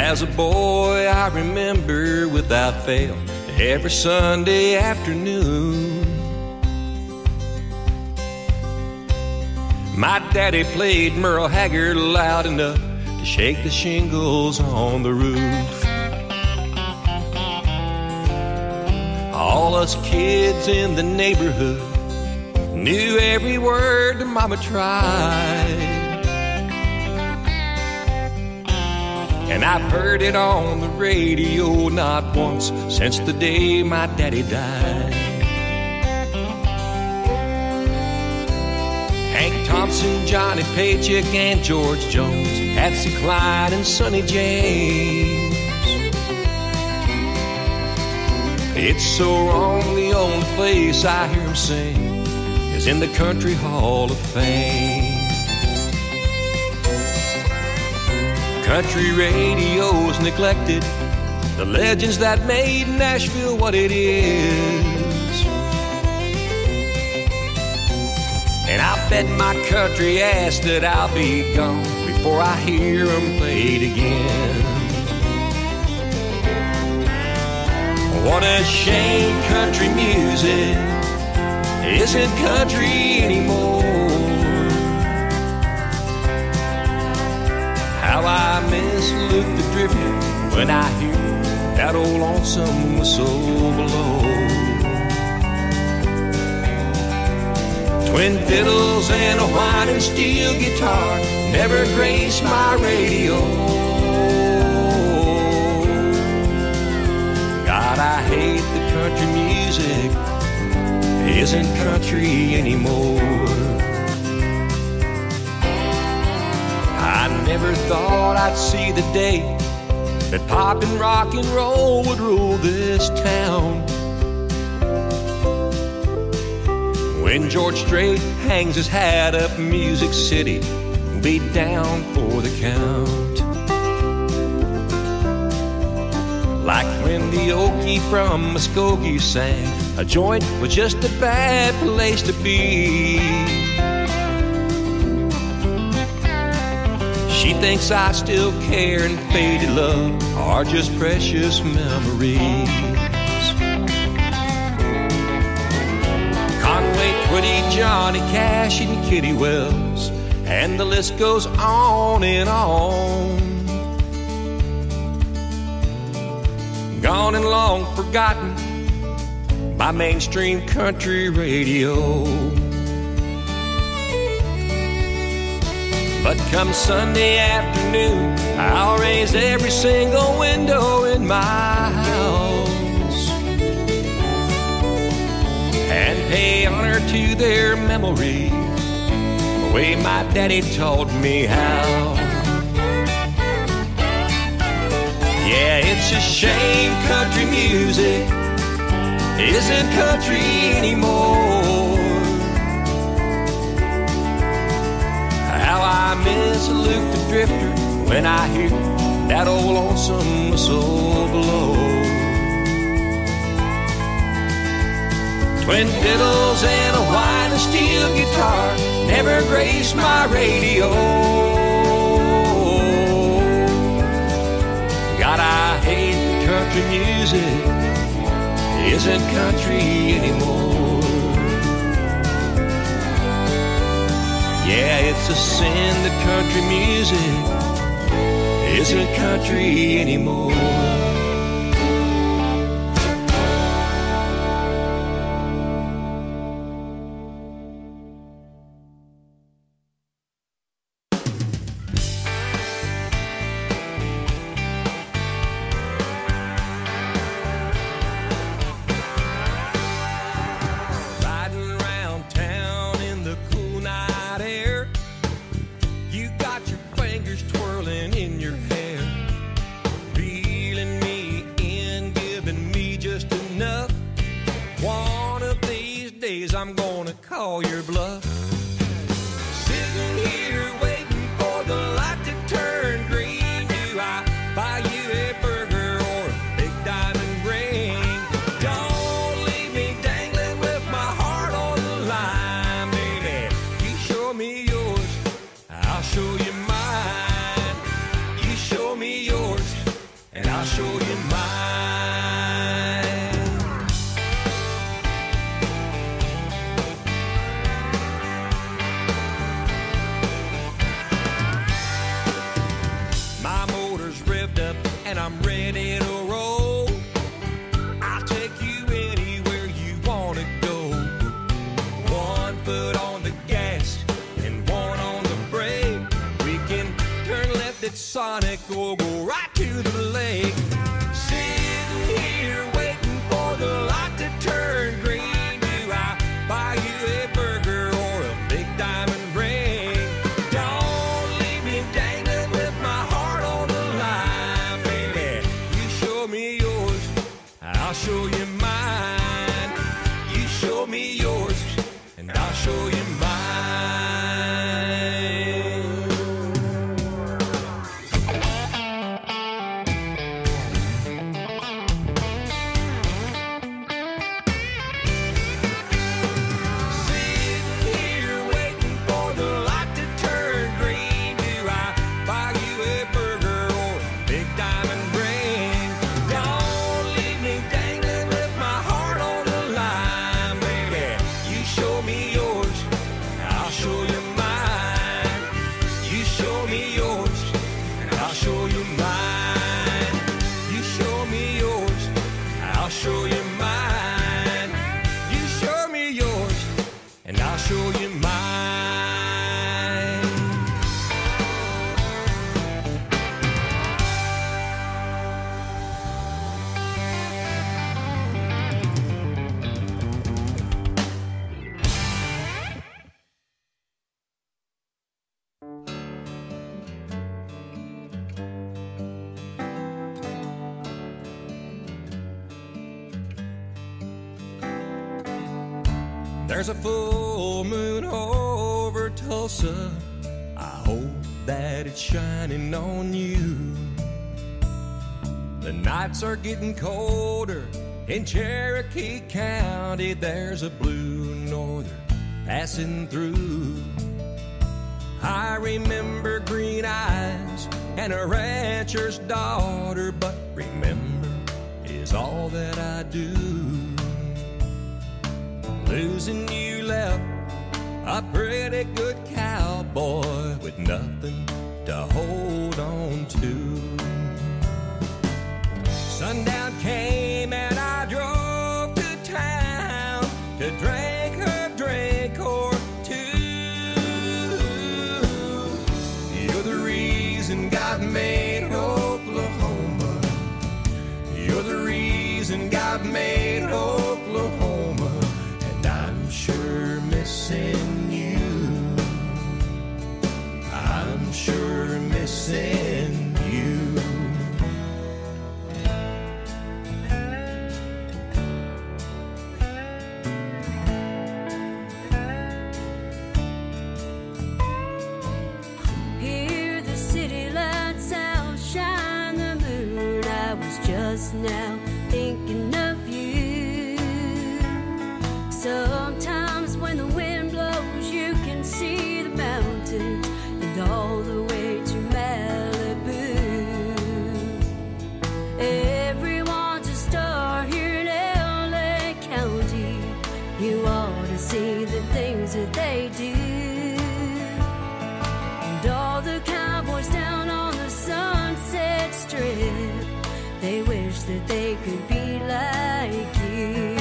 As a boy, I remember without fail every Sunday afternoon. My daddy played Merle Haggard loud enough to shake the shingles on the roof. All us kids in the neighborhood knew every word that Mama tried. And I've heard it on the radio not once since the day my daddy died. Hank Thompson, Johnny Paycheck, and George Jones, Patsy Cline, and Sonny James. It's so wrong, the only place I hear him sing is in the Country Hall of Fame. Country radio's neglected the legends that made Nashville what it is. And I bet my country ass that I'll be gone before I hear them played again. What a shame country music isn't country anymore. How I miss Luke the Drifter when I hear that old lonesome whistle blow. Twin fiddles and a whining steel guitar never graced my radio. God, I hate the country music isn't country anymore. I never thought I'd see the day that pop and rock and roll would rule this town. When George Strait hangs his hat up, Music City will be down for the count. Like when the Okie from Muskogee sang, a joint was just a bad place to be. She thinks I still care and faded love are just precious memories. Conway Twitty, Johnny Cash, and Kitty Wells, and the list goes on and on. Gone and long forgotten by mainstream country radio. But come Sunday afternoon, I'll raise every single window in my house and pay honor to their memories the way my daddy taught me how. Yeah, it's a shame country music isn't country anymore. How I miss Luke the Drifter when I hear that old lonesome whistle blow. Twin fiddles and a whining steel guitar never graced my radio. God, I hate the country music isn't country anymore. Yeah, it's a sin that country music isn't country anymore. I'm gonna call your bluff. Sitting here waiting for the light to turn green. Do I buy you a burger or a big diamond ring? Don't leave me dangling with my heart on the line, baby. You show me yours, I'll show you mine. You show me yours, and I'll show you mine. My motor's revved up and I'm ready to roll. I'll take you anywhere you want to go. 1 foot on the gas and 1 on the brake. We can turn left at Sonic or go right to the lake. Sitting here waiting for the light to turn green. Do I buy you a burger or a big diamond ring? Don't leave me dangling with my heart on the line, baby. You show me yours, I'll show you mine. You show me yours, and I'll show you mine. Show you mine. There's a full moon over Tulsa. I hope that it's shining on you. The nights are getting colder in Cherokee County. There's a blue norther passing through. I remember green eyes and a rancher's daughter, but remember is all that I do. Losing you left a pretty good cowboy with nothing to hold on to. Sundown came and I drove to town to drink a drink or two. You're the reason God made Oklahoma. You're the reason God made Oklahoma. I'm sure missing you. I'm sure missing you. Hear the city lights outshine the moon. I was just now thinking of you. Sometimes when the wind blows, you can see the mountains and all the way to Malibu. Everyone's a star here in LA County. You ought to see the things that they do. And all the cowboys down on the Sunset Strip, they wish that they could be like you.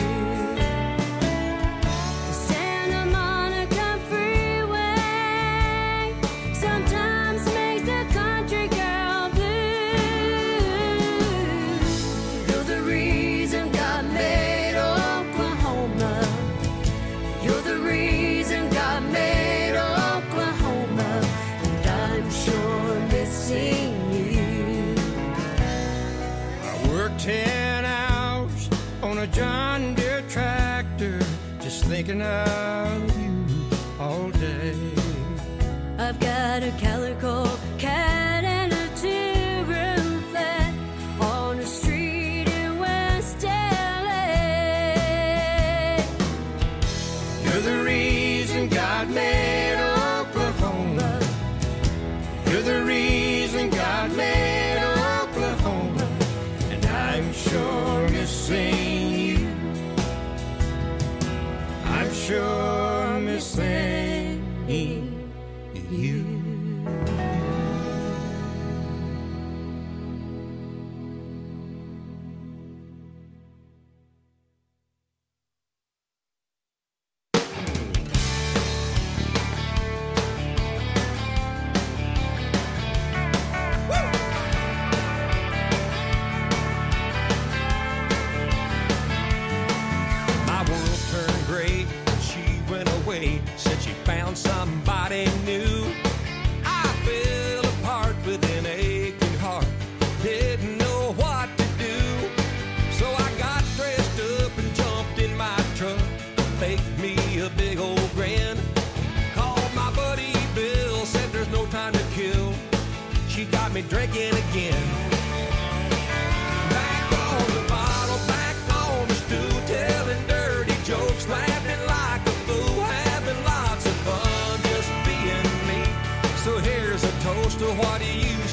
John Deere tractor, just thinking of you all day. I've got a calico cat and a 2-room flat on a street in West LA. You're the reason God made Oklahoma. You're the reason God made Oklahoma. me drinking again. Back on the bottle, back on the stool, telling dirty jokes, laughing like a fool, having lots of fun, just being me. So here's a toast to what you